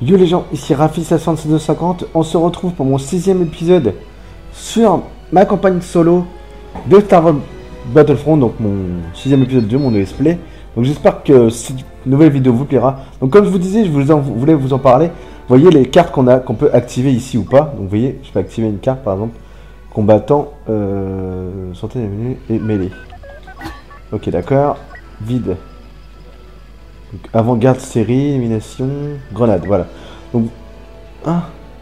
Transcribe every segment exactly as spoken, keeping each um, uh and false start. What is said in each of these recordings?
Yo les gens, ici Rafi sept cent deux cinquante, on se retrouve pour mon sixième épisode sur ma campagne solo de Star Wars Battlefront, donc mon sixième épisode de mon E S Play. Donc j'espère que cette nouvelle vidéo vous plaira. Donc comme je vous disais, je vous en, voulais vous en parler. Vous voyez les cartes qu'on a, qu'on peut activer ici ou pas. Donc vous voyez, je peux activer une carte par exemple, combattant, euh, santé et mêlée. Ok d'accord, vide. Avant-garde série, élimination, grenade, voilà. Donc, ah.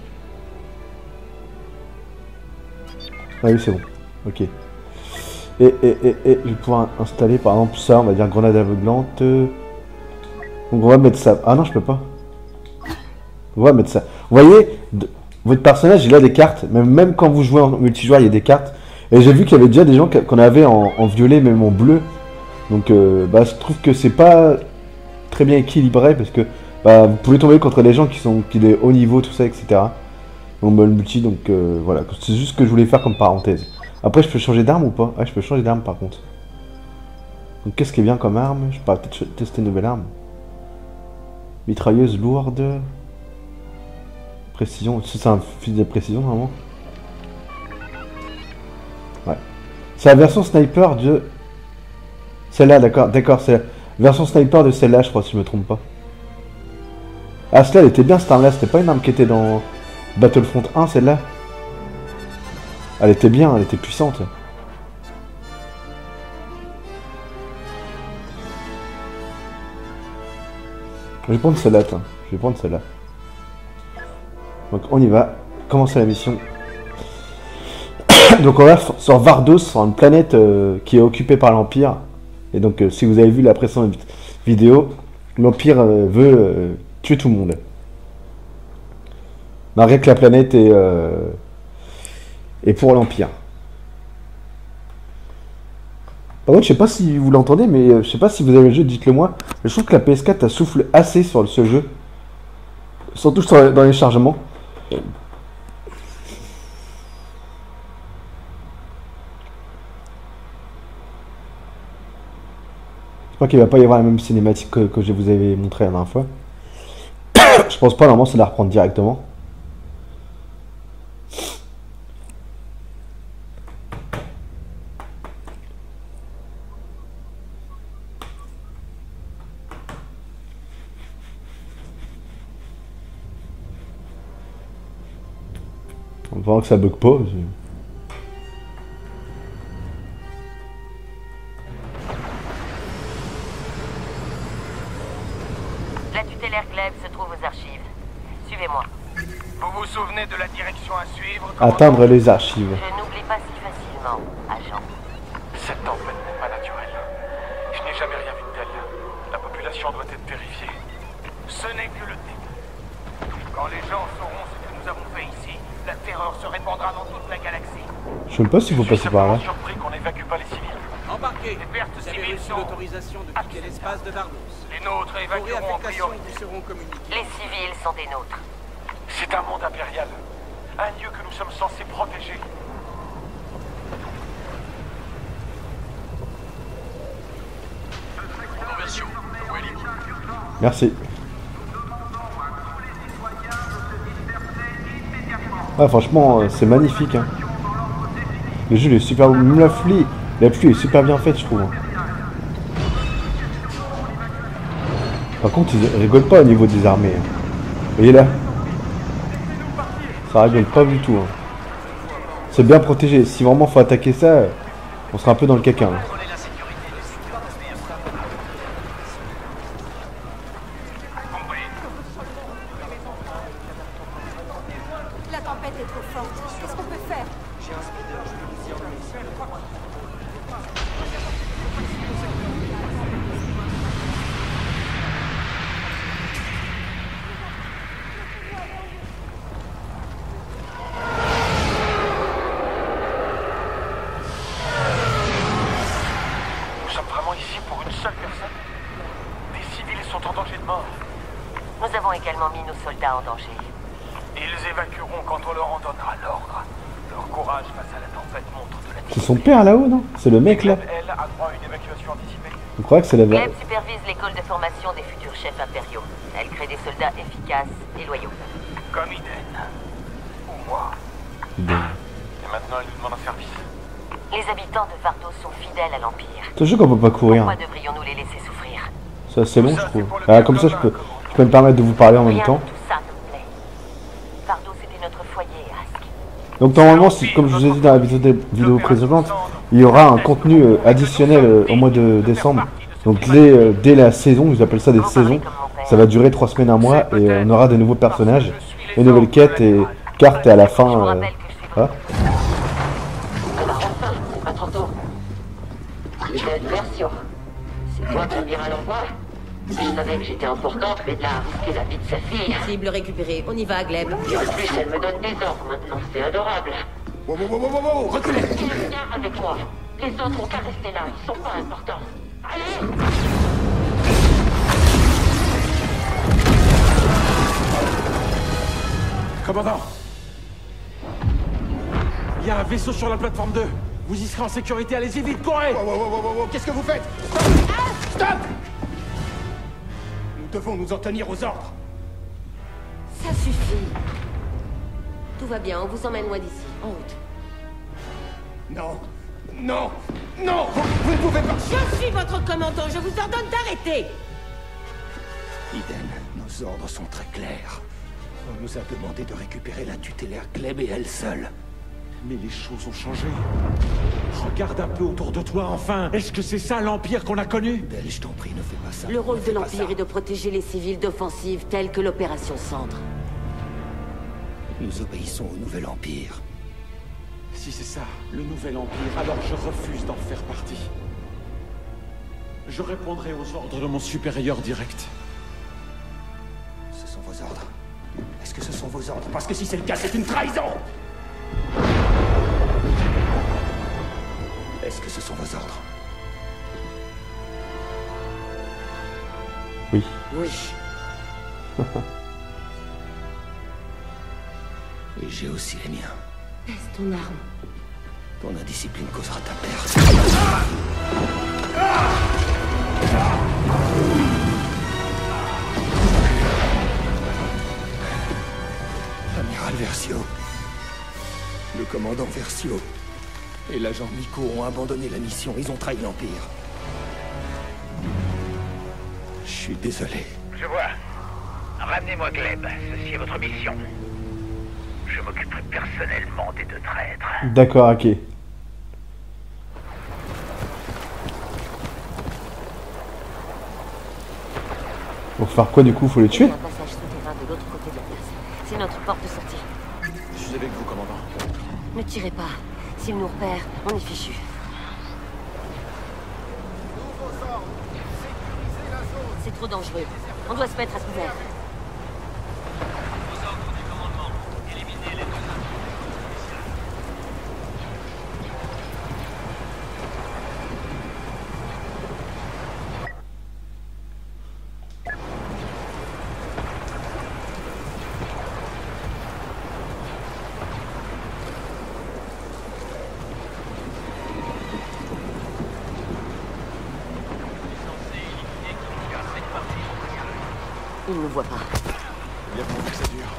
Ah oui, c'est bon. Ok. Et, et, et, et, je vais pouvoir installer par exemple ça, on va dire grenade aveuglante. Donc on va mettre ça. Ah non, je peux pas. On va mettre ça. Vous voyez, votre personnage, il a des cartes. Même, même quand vous jouez en multijoueur, il y a des cartes. Et j'ai vu qu'il y avait déjà des gens qu'on avait en, en violet, même en bleu. Donc, euh, bah, je trouve que c'est pas très bien équilibré parce que bah, vous pouvez tomber contre des gens qui sont qui des hauts niveaux, tout ça, et cetera. En mode multi, donc euh, voilà, c'est juste ce que je voulais faire comme parenthèse. Après, je peux changer d'arme ou pas? Ouais, je peux changer d'arme par contre. Donc qu'est-ce qui est bien comme arme? Je peux peut-être tester une nouvelle arme. Mitrailleuse lourde. Précision, c'est un fusil de précision vraiment. Ouais. C'est la version sniper de... Celle-là, d'accord, d'accord, c'est la version sniper de celle-là, je crois, si je me trompe pas. Ah, celle-là, elle était bien, cette arme-là. C'était pas une arme qui était dans Battlefront un, celle-là. Elle était bien, elle était puissante. Je vais prendre celle-là, tiens. Je vais prendre celle-là. Donc, on y va. Commencer la mission. Donc, on va sur Vardos, sur une planète euh, qui est occupée par l'Empire. Et donc, euh, si vous avez vu la précédente vidéo, l'Empire euh, veut euh, tuer tout le monde. Malgré que la planète est, euh, est pour l'Empire. Par contre, je sais pas si vous l'entendez, mais euh, je sais pas si vous avez le jeu, dites-le moi. Je trouve que la P S quatre, elle souffle assez sur ce jeu. Surtout sur, dans les chargements. J'espère qu'il va pas y avoir la même cinématique que, que je vous avais montré la dernière fois. Je pense pas, normalement, c'est la reprendre directement. On va voir que ça bug pas. La tutélaire Gleb se trouve aux archives. Suivez-moi. Vous vous souvenez de la direction à suivre? Atteindre les archives. Je n'oublie pas si facilement, agent. Cette tempête n'est pas naturelle. Je n'ai jamais rien vu de tel. La population doit être terrifiée. Ce n'est que le début. Quand les gens sauront ce que nous avons fait ici, la terreur se répandra dans toute la galaxie. Je sais même pas si vous Je suis passez par là. simplement surpris qu'on n'évacue pas les civils. Embarquez. Les pertes Vous avez civiles reçu sont... l'autorisation de quitter l'espace de Vardos. Les nôtres Vos évacueront en réaffectations priorité. vous seront communiquées. Les civils sont des nôtres. C'est un monde impérial. Un lieu que nous sommes censés protéger. Conversion. Où est libre. Merci. Ah, franchement, euh, c'est magnifique. Hein. Le jeu il est super beau. Même la pluie, la pluie est super bien faite, je trouve. Hein. Par contre, ils rigolent pas au niveau des armées. Hein. Vous voyez là? Ça rigole pas du tout. Hein. C'est bien protégé. Si vraiment faut attaquer ça, on sera un peu dans le caca. Hein. La tempête est trop forte. Qu'est-ce qu'on peut faire? Nous sommes vraiment ici pour une seule personne. Des civils sont en danger de mort. Nous avons également mis nos soldats en danger. Ils évacueront quand on leur en donnera l'ordre. Leur courage face à la tempête montre de la C'est son père là-haut, non? C'est le mec là? Elle a droit à une évacuation anticipée. Je crois que c'est la Gleb supervise l'école de formation des futurs chefs impériaux. Elle crée des soldats efficaces et loyaux. Comme Iden. Ou moi. Et maintenant, elle nous demande un service. Les habitants de Vardos sont fidèles à l'Empire. C'est sûr qu'on peut pas courir. Pourquoi devrions-nous les laisser souffrir? C'est assez long, je trouve. Ah, comme ça, je peux, je peux me permettre de vous parler en même Rien temps. de tout ça ne me plaît. Vardos était notre foyer, Ask. Donc normalement, si, comme je vous ai dit dans la vidéo, vidéo précédente, il y aura un contenu euh, additionnel euh, au mois de décembre. Donc dès, euh, dès la saison, ils appellent ça des saisons. Ça va durer trois semaines, un mois, et euh, on aura de nouveaux personnages, de nouvelles quêtes et cartes, et à la fin... Je vous Euh, rappelle que je suis voilà. Alors enfin, c'est pas trop tôt. Iden Versio. C'est toi, l'amiral en voie? Je savais que j'étais importante, mais de là à risquer la vie de sa fille. Cible récupérée. On y va, Gleb. Et en plus, elle me donne des ordres maintenant, c'est adorable. Wow, wow, wow, wow, wow, wow, reculez. Viens avec moi. Les autres ont qu'à rester là, ils sont pas importants. Allez! Commandant! Il y a un vaisseau sur la plateforme deux. Vous y serez en sécurité, allez-y vite, courez! Wow, wow, wow, wow, wow, wow, qu'est-ce que vous faites? Stop! Stop! Nous devons nous en tenir aux ordres. Ça suffit. Tout va bien, on vous emmène loin d'ici. En route. Non, non, non, vous, vous ne pouvez pas... Je suis votre commandant, je vous ordonne d'arrêter. Iden, nos ordres sont très clairs. On nous a demandé de récupérer la tutélaire Gleb et elle seule. Mais les choses ont changé. Regarde un peu autour de toi, enfin. Est-ce que c'est ça l'Empire qu'on a connu? Belle, je t'en prie, ne fais pas ça. Le rôle Ne de fais pas l'Empire ça. est de protéger les civils d'offensives telles que l'opération Cendre. Nous obéissons au nouvel Empire. Si c'est ça, le nouvel Empire, alors je refuse d'en faire partie. Je répondrai aux ordres de mon supérieur direct. Ce sont vos ordres. Est-ce que ce sont vos ordres? Parce que si c'est le cas, c'est une trahison! Est-ce que ce sont vos ordres? Oui. Oui. Et j'ai aussi les miens. Baisse ton arme. Ton indiscipline causera ta perte. Amiral Versio. Le commandant Versio et l'agent Miko ont abandonné la mission. Ils ont trahi l'Empire. Je suis désolé. Je vois. Ramenez-moi Gleb. Ceci est votre mission. Je m'occuperai personnellement des deux traîtres. D'accord, ok. Pour faire quoi du coup? Faut les tuer? Il y a un passage souterrain de l'autre côté de la place. C'est notre porte de sortie. Je suis avec vous, commandant. Ne tirez pas. S'il nous repère, on est fichu. C'est trop dangereux. On doit se mettre à couvert. Il ne nous voit pas. Il y a pourvu que ça dure.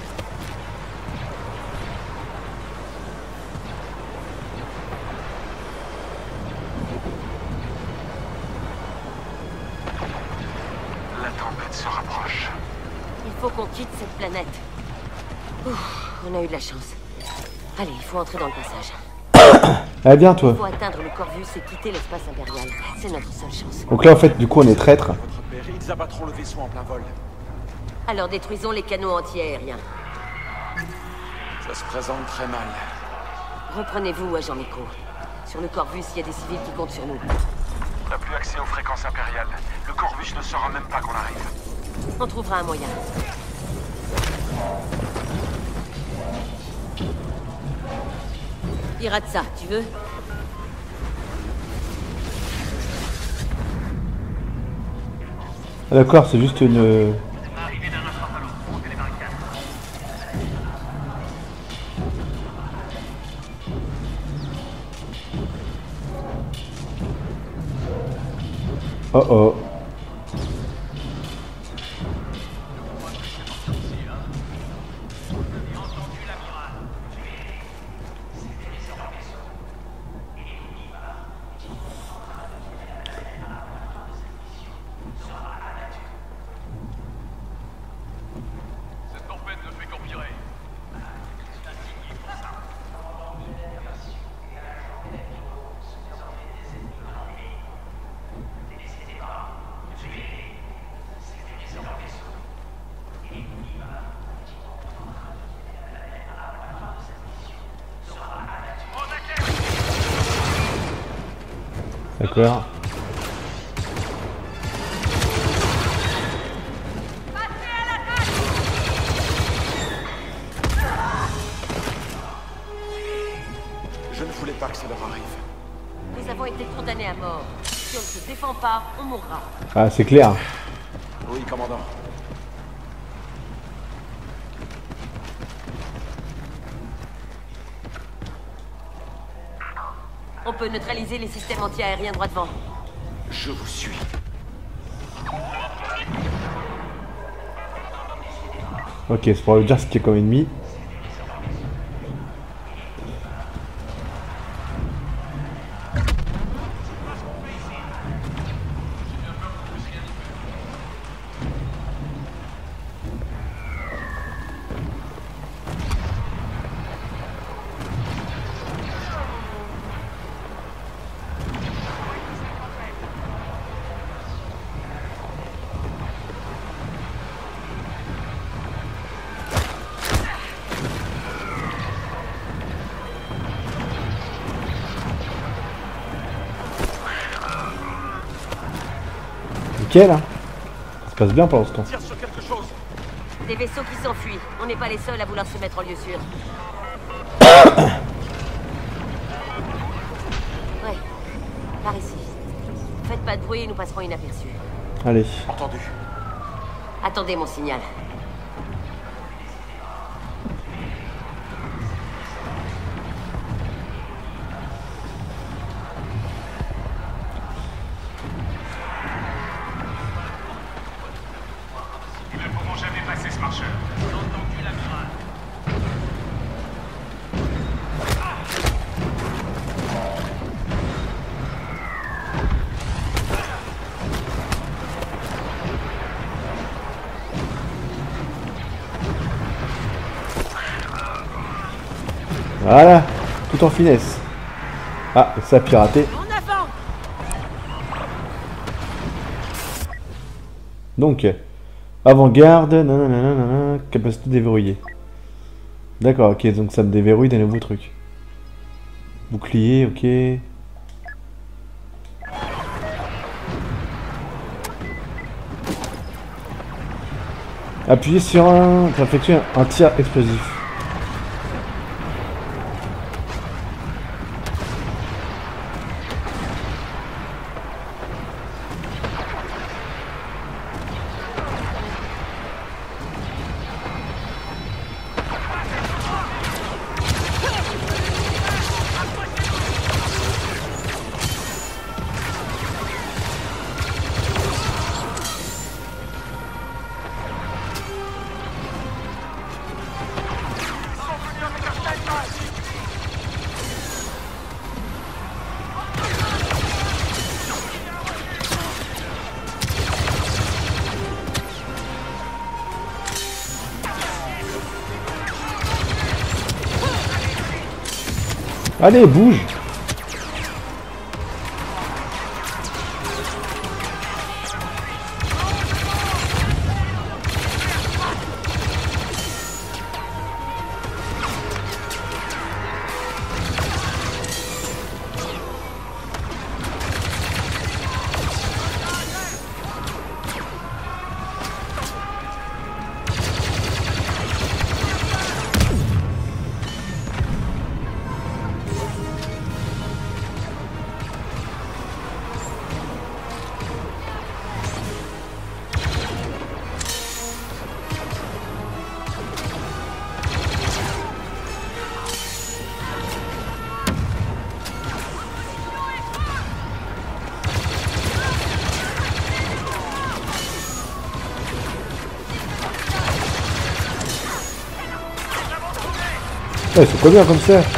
La tempête se rapproche. Il faut qu'on quitte cette planète. Ouf, on a eu de la chance. Allez, il faut entrer dans le passage. Allez, bien toi. Il faut atteindre le Corvus et quitter l'espace impérial. C'est notre seule chance. Donc là en fait du coup on est traître. Votre père, ils abattront le vaisseau en plein vol. Alors détruisons les canaux anti-aériens. Ça se présente très mal. Reprenez-vous, agent Miko. Sur le Corvus, il y a des civils qui comptent sur nous. On n'a plus accès aux fréquences impériales. Le Corvus ne saura même pas qu'on arrive. On trouvera un moyen. Piratza, tu veux? Ah, d'accord, c'est juste une... Oh oh. D'accord. Je ne voulais pas que ça leur arrive. Nous avons été condamnés à mort. Si on ne se défend pas, on mourra. Ah, c'est clair. Oui, commandant. On peut neutraliser les systèmes anti-aériens droit devant. Je vous suis. Ok, c'est pour dire ce qui est comme ennemi. Nickel, hein. Ça se passe bien pour l'instant. Tire sur quelque chose. Des vaisseaux qui s'enfuient. On n'est pas les seuls à vouloir se mettre en lieu sûr. Ouais, par ici. Faites pas de bruit et nous passerons inaperçus. Allez. Entendu. Attendez mon signal. Ils ne pourront jamais passer ce marcheur. J'ai entendu l'amiral. Voilà. Tout en finesse. Ah, ça a piraté. En avant! Donc, avant-garde, nanana, nanana, capacité déverrouillée. D'accord, ok, donc ça me déverrouille des nouveaux trucs. Bouclier, ok. Appuyez sur un pour effectuer un, un tir explosif. Allez, bouge! Ouais, c'est pas bien comme ça.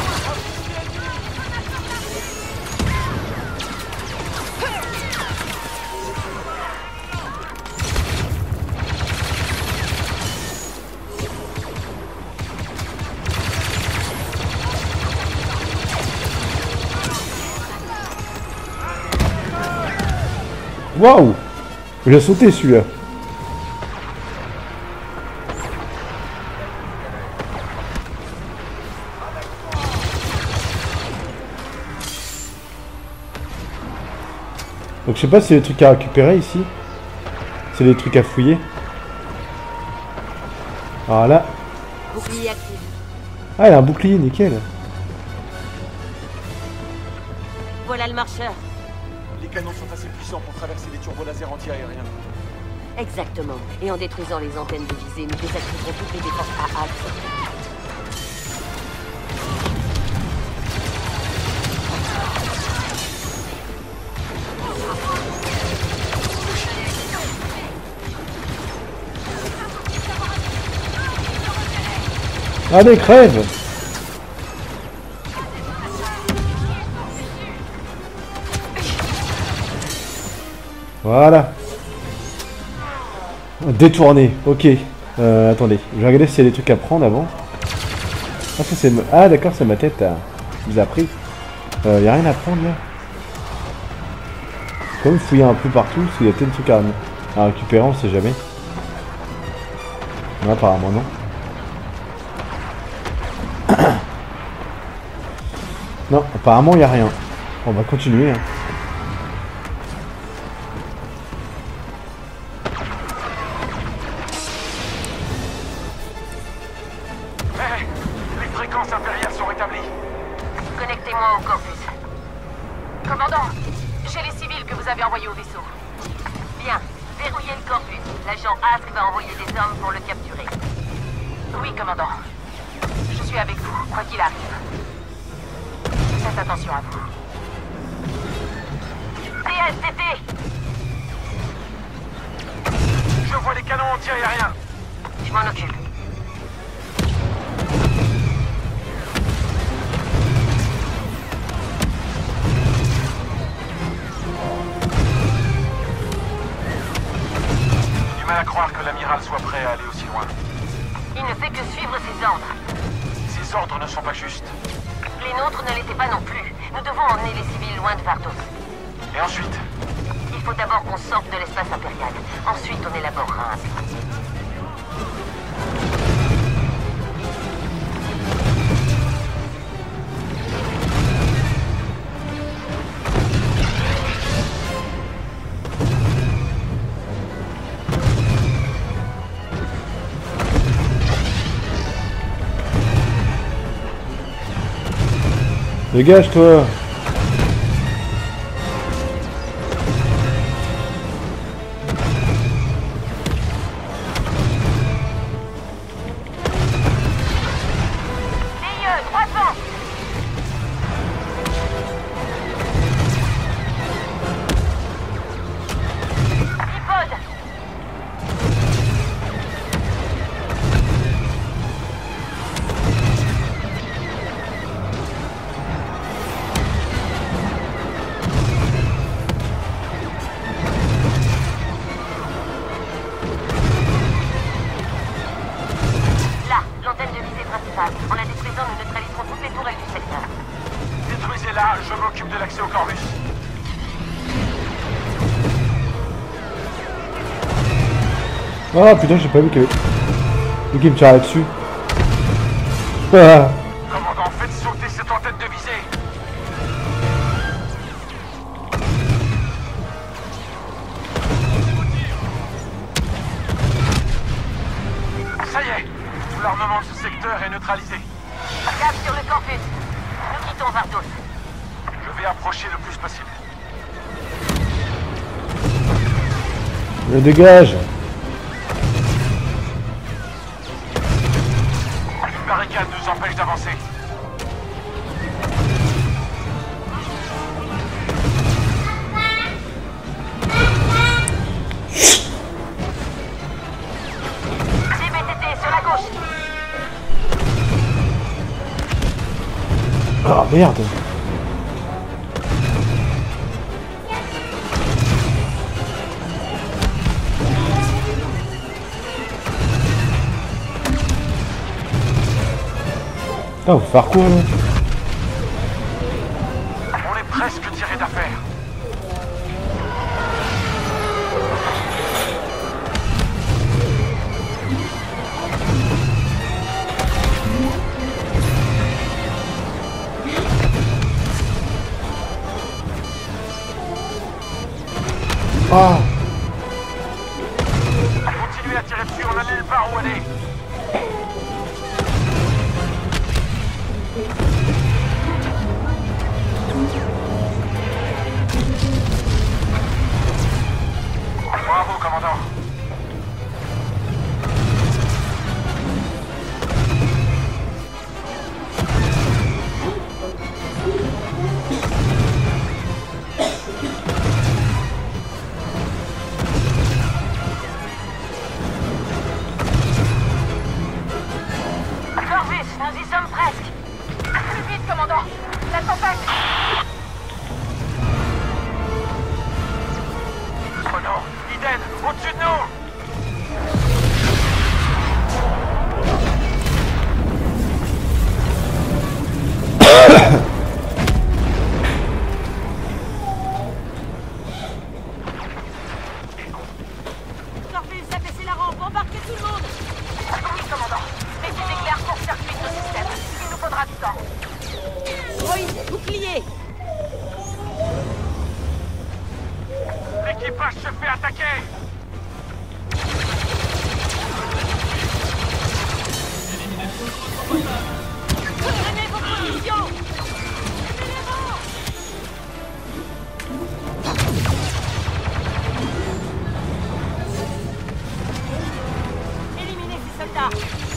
Waouh! Il a sauté celui-là. Donc je sais pas si c'est des trucs à récupérer ici. C'est des trucs à fouiller. Voilà. Bouclier actif. Ah, il a un bouclier, nickel. Voilà le marcheur. Les canons sont assez puissants pour traverser les turbolasers anti-aériens. Exactement. Et en détruisant les antennes de visée, nous désactiverons toutes les défenses à axe. Allez, crève! Voilà. Détourner, ok. Euh, attendez, je vais regarder s'il y a des trucs à prendre avant. Ah, ça, c'est... ah d'accord, c'est ma tête à... qui nous a pris. Euh, y a rien à prendre là. Faut même fouiller un peu partout, parce qu'il y a peut-être des trucs à... à récupérer, on sait jamais. Non, apparemment non. Non, apparemment il n'y a rien. On va continuer. Hein. Hey, les fréquences impériales sont rétablies. Connectez-moi au campus. Commandant, j'ai les civils que vous avez envoyés au vaisseau. Bien, verrouillez le campus. L'agent Ask va envoyer des hommes pour le capturer. Oui, commandant. Je suis avec vous, quoi qu'il arrive. Faites attention à vous. T S T T! Je vois les canons anti-aériens. Je m'en occupe. J'ai du mal à croire que l'amiral soit prêt à aller aussi loin. Il ne fait que suivre ses ordres. Ces ordres ne sont pas justes. Les nôtres ne l'étaient pas non plus. Nous devons emmener les civils loin de Vardos. Et ensuite? Il faut d'abord qu'on sorte de l'espace impérial. Ensuite, on élaborera un plan. Dégage-toi! En la détruisant, nous neutraliserons toutes les tourelles du secteur. Détruisez-la, je m'occupe de l'accès au Corvus. Ah putain, j'ai pas vu qu'il y avait... Le qui me tire là-dessus. Ah. Commandant, faites sauter cette antenne de visée. Ça y est, tout l'armement de ce secteur est neutralisé. Cap sur le campus. Nous quittons Vardos. Je vais approcher le plus possible. Le dégage. Une barricade nous empêche d'avancer. C B T T sur la gauche. Merde. Ah, vous faire quoi là? On est presque tiré d'affaire. Ah. Continuez à tirer dessus, on a nulle part où aller. Bravo, commandant. Corvus, nous y sommes presque. Plus vite, commandant. La tempête. Oh non, Eden, au-dessus de nous. Corvus, abaissez la rampe, embarquez tout le monde. Oui, commandant. Mais ces éclairs court-circuitent nos systèmes. Il nous faudra du temps. Droïde, bouclier. L'équipage se fait attaquer. Prenez vos positions. Éliminez ces soldats.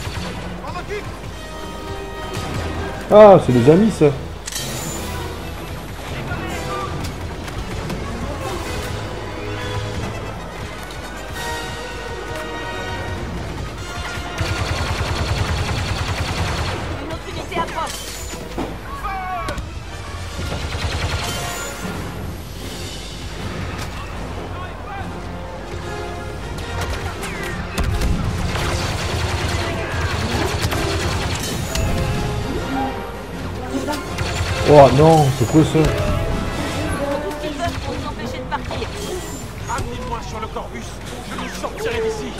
Ah, c'est des amis ça. Une autre unité approche. Oh non, c'est quoi ça? Ils font tout ce qu'ils peuvent pour nous empêcher de partir. Amenez-moi sur le Corvus. Je nous sortirai d'ici.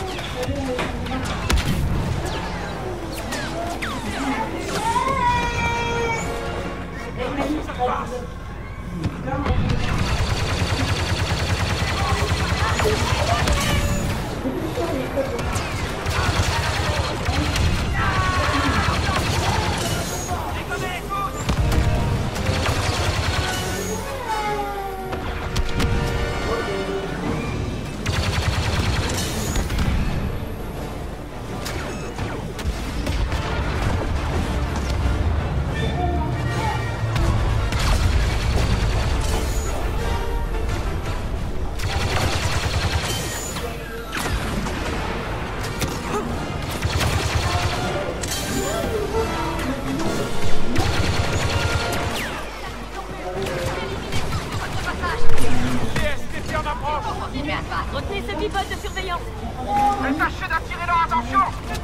Continuez à se battre. Retenez ce bipode de surveillance. Et tâchez d'attirer leur attention.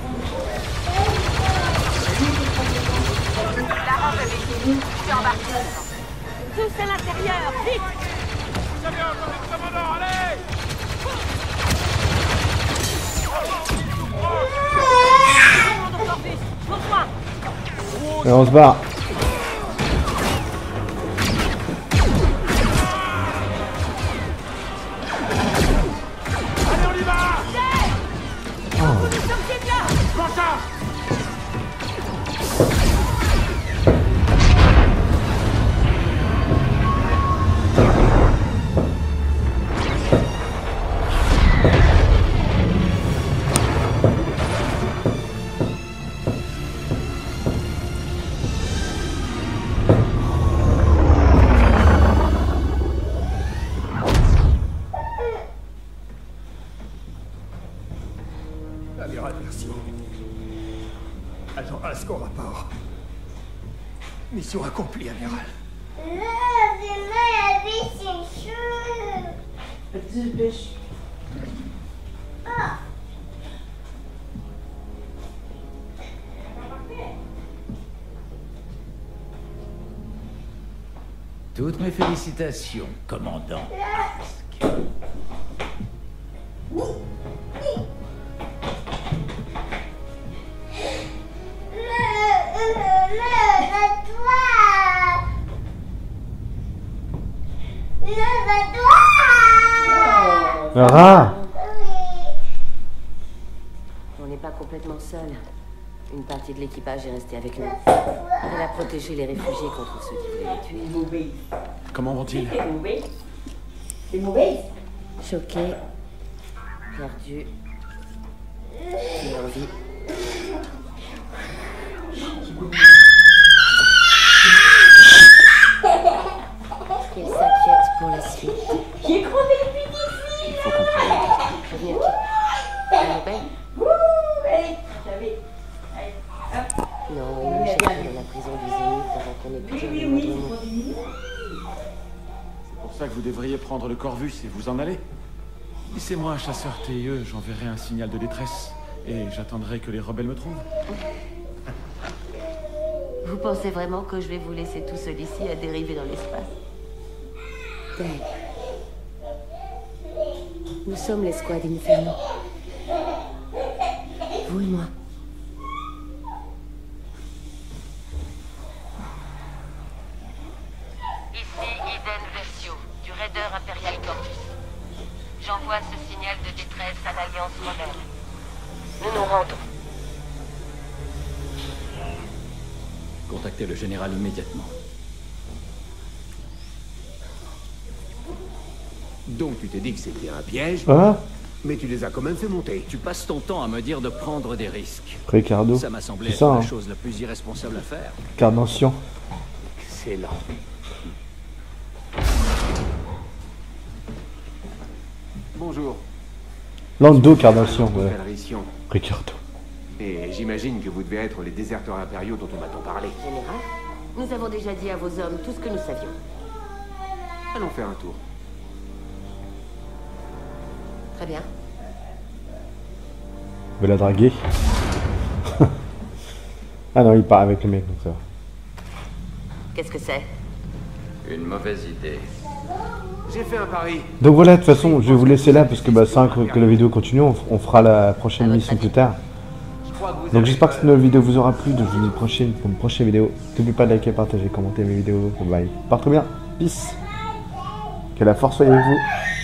La rampe est véhicule. Vous pouvez embarquer. Tous à l'intérieur, vite. Vous avez entendu le commandant, allez. Commandant Corvus, je vous rejoins. Et on se barre. Allez, on y va. Nous sommes des là. Prends ça. Amiral, merci. Agent Ask au rapport. Mission accomplie, amiral. Toutes mes félicitations, commandant. Ah! On n'est pas complètement seul. Une partie de l'équipage est restée avec nous. Elle a protégé les réfugiés contre ceux qui voulaient les tuer. Comment vont-ils? Choqués, perdus, plus en vie. Ils s'inquiètent pour la suite. J'ai crevé depuis d'ici. Il faut qu'on prévienne. Prévenir qui? La nouvelle? Allez, j'avais. Non, ils nous jettent dans la prison du Zénith avant qu'on ait pu dire le moindre mot. C'est pour ça que vous devriez prendre le Corvus et vous en aller. Laissez-moi un chasseur T I E, j'enverrai un signal de détresse. Et j'attendrai que les rebelles me trouvent. Vous pensez vraiment que je vais vous laisser tout seul ici à dériver dans l'espace? Dave. Nous sommes l'escouade Inferno. Vous et moi. Ici Eden Versio, du Raider Imperial Corpus. J'envoie ce signal de détresse à l'Alliance rebelle. Nous nous rendons. Contactez le général immédiatement. Donc tu t'es dit que c'était un piège, Ah? mais tu les as quand même fait monter. Tu passes ton temps à me dire de prendre des risques. Ricardo. Ça m'a semblé C'est être ça, la hein. chose la plus irresponsable à faire. Carnation. Excellent. Bonjour. Lando Carnation, ouais. Calrissian. Ricardo. Et j'imagine que vous devez être les déserteurs impériaux dont on m'a tant parlé. Général, nous avons déjà dit à vos hommes tout ce que nous savions. Allons faire un tour. Très bien. Je vais la draguer. Ah non, il part avec le mec, donc ça va. Qu'est-ce que c'est? Une mauvaise idée. J'ai fait un pari. Donc voilà, de toute façon, je vais vous laisser là parce que bah, sans que que la vidéo continue, on, on fera la prochaine mission plus tard. Donc j'espère que cette nouvelle vidéo vous aura plu. Donc je vous dis prochaine pour une prochaine vidéo. N'oubliez pas de liker, partager, commenter mes vidéos. Bye. Portez bien. Peace. Que la force soit avec vous.